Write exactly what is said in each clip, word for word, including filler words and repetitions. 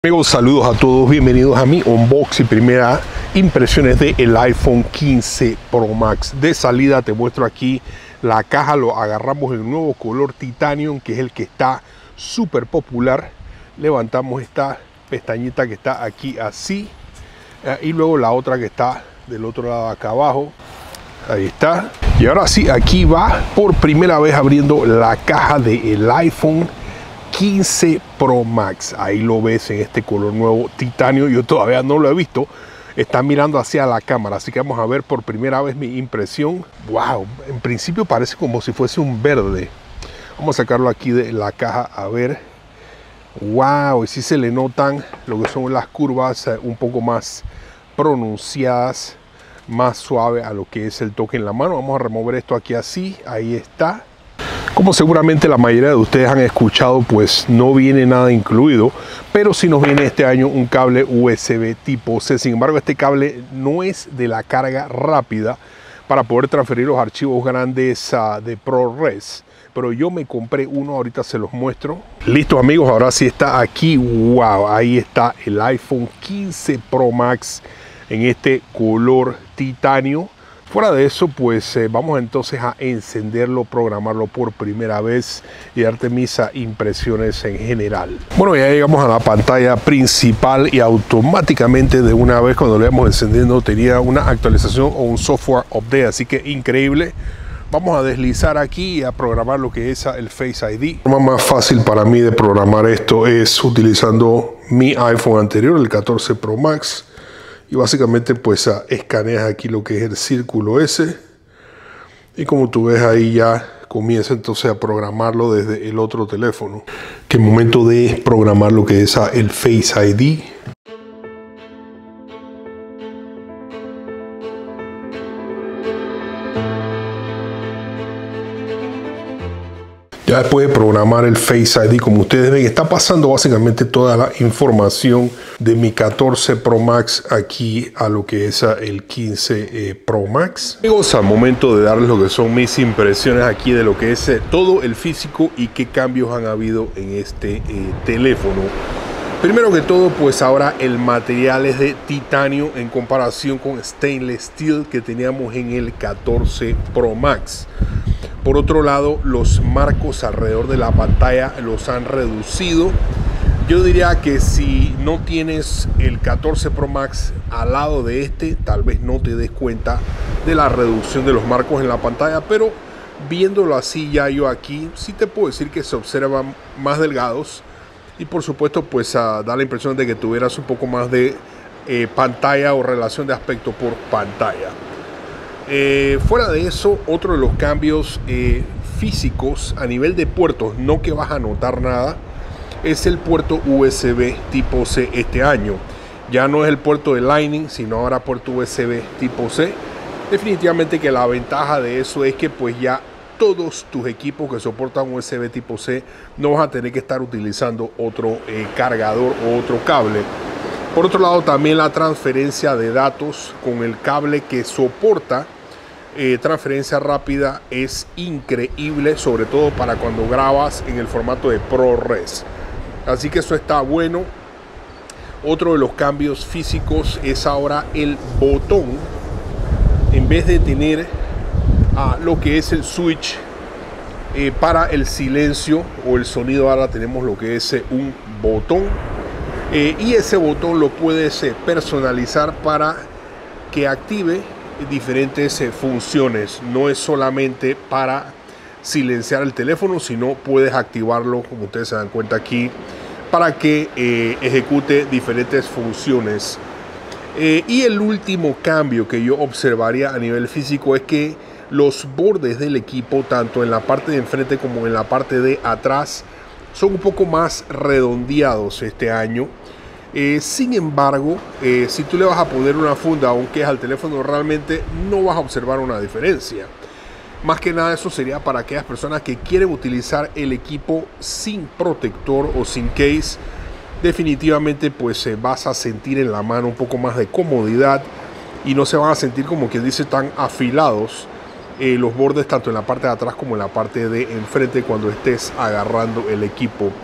Amigos, saludos a todos, bienvenidos a mi unboxing, primera impresiones del iPhone quince Pro Max. De salida te muestro aquí la caja, lo agarramos en el nuevo color Titanium, que es el que está súper popular. Levantamos esta pestañita que está aquí así, eh, y luego la otra que está del otro lado acá abajo. Ahí está. Y ahora sí, aquí va por primera vez abriendo la caja del iPhone quince Pro Max. Ahí lo ves en este color nuevo titanio. Yo todavía no lo he visto. Está mirando hacia la cámara, así que vamos a ver por primera vez mi impresión. Wow, en principio parece como si fuese un verde. Vamos a sacarlo aquí de la caja a ver. Wow, y sí se le notan lo que son las curvas un poco más pronunciadas, más suave a lo que es el toque en la mano. Vamos a remover esto aquí así. Ahí está. Como seguramente la mayoría de ustedes han escuchado, pues no viene nada incluido, pero sí nos viene este año un cable U S B tipo C. Sin embargo, este cable no es de la carga rápida para poder transferir los archivos grandes uh, de ProRes, pero yo me compré uno, ahorita se los muestro. Listo amigos, ahora sí está aquí. Wow, ahí está el iPhone quince Pro Max en este color titanio. Fuera de eso, pues eh, vamos entonces a encenderlo, programarlo por primera vez y darte mis impresiones en general. Bueno, ya llegamos a la pantalla principal y automáticamente de una vez cuando lo íbamos encendiendo tenía una actualización o un software update, así que increíble. Vamos a deslizar aquí y a programar lo que es el Face I D. La forma más fácil para mí de programar esto es utilizando mi iPhone anterior, el catorce Pro Max. Y básicamente pues escaneas aquí lo que es el círculo ese. Y como tú ves ahí ya comienza entonces a programarlo desde el otro teléfono. Que es momento de programar lo que es el Face I D. Ya después de programar el Face I D, como ustedes ven, está pasando básicamente toda la información de mi catorce Pro Max aquí a lo que es el quince eh, Pro Max. Amigos, al momento de darles lo que son mis impresiones aquí de lo que es eh, todo el físico y qué cambios han habido en este eh, teléfono. Primero que todo, pues ahora el material es de titanio en comparación con stainless steel que teníamos en el catorce Pro Max. Por otro lado, los marcos alrededor de la pantalla los han reducido. Yo diría que si no tienes el catorce Pro Max al lado de este, tal vez no te des cuenta de la reducción de los marcos en la pantalla, pero viéndolo así ya yo aquí, sí te puedo decir que se observan más delgados y por supuesto pues uh, da la impresión de que tuvieras un poco más de eh, pantalla o relación de aspecto por pantalla. Eh, fuera de eso, otro de los cambios eh, físicos a nivel de puertos, no que vas a notar nada, es el puerto U S B tipo C este año. Ya no es el puerto de Lightning, sino ahora puerto U S B tipo C. Definitivamente que la ventaja de eso es que pues ya todos tus equipos que soportan U S B tipo C no vas a tener que estar utilizando otro eh, cargador o otro cable. Por otro lado, también la transferencia de datos con el cable que soporta eh, transferencia rápida es increíble, sobre todo para cuando grabas en el formato de ProRes. Así que eso está bueno. Otro de los cambios físicos es ahora el botón. En vez de tener ah, lo que es el switch eh, para el silencio o el sonido, ahora tenemos lo que es eh, un botón. Eh, y ese botón lo puedes eh, personalizar para que active diferentes eh, funciones. No es solamente para silenciar el teléfono, sino puedes activarlo, como ustedes se dan cuenta aquí, para que eh, ejecute diferentes funciones. Eh, y el último cambio que yo observaría a nivel físico es que los bordes del equipo, tanto en la parte de enfrente como en la parte de atrás, son un poco más redondeados este año. Eh, sin embargo, eh, si tú le vas a poner una funda aunque es al teléfono, realmente no vas a observar una diferencia. Más que nada eso sería para aquellas personas que quieren utilizar el equipo sin protector o sin case. Definitivamente pues eh, vas a sentir en la mano un poco más de comodidad y no se van a sentir, como quien dice, tan afilados eh, los bordes tanto en la parte de atrás como en la parte de enfrente cuando estés agarrando el equipo.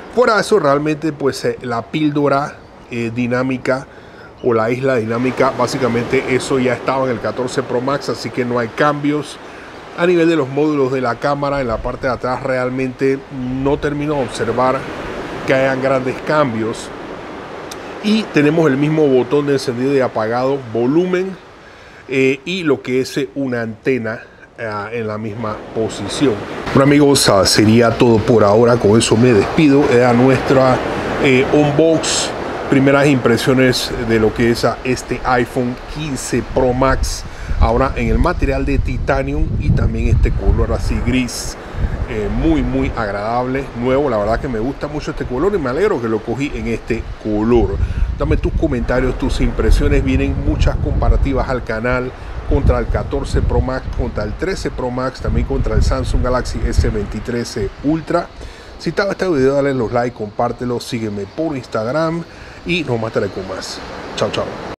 Fuera de eso, realmente pues eh, la píldora eh, dinámica o la isla dinámica, básicamente eso ya estaba en el catorce Pro Max, así que no hay cambios. A nivel de los módulos de la cámara, en la parte de atrás realmente no termino de observar que hayan grandes cambios. Y tenemos el mismo botón de encendido y apagado, volumen eh, y lo que es una antena eh, en la misma posición. Bueno amigos, uh, sería todo por ahora. Con eso me despido. Era nuestra eh, unbox, primeras impresiones de lo que es uh, este iPhone quince Pro Max. Ahora en el material de titanium y también este color así gris. Eh, muy muy agradable, nuevo. La verdad que me gusta mucho este color y me alegro que lo cogí en este color. Dame tus comentarios, tus impresiones. Vienen muchas comparativas al canal contra el catorce Pro Max, contra el trece Pro Max, también contra el Samsung Galaxy S veintitrés Ultra. Si te ha gustado este video, dale los like, compártelo, sígueme por Instagram y nos mataré con más. Chao, chao.